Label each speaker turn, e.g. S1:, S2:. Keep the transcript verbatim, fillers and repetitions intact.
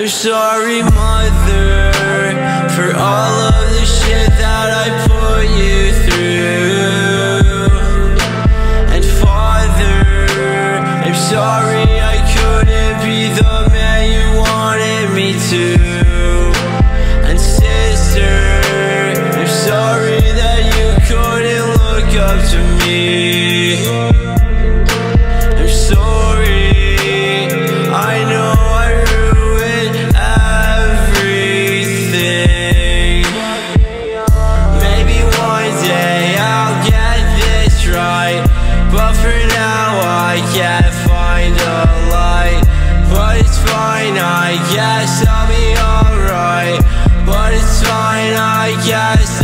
S1: sorry, mother, for all of the shit that I put you through. And father, I'm sorry I couldn't be the man you wanted me to. And sister, I'm sorry that you couldn't look up to me. I'm sorry, I know I ruined everything. Maybe one day I'll get this right, but for now I can't find a light. But it's fine, I guess I'll be alright. But it's fine, I guess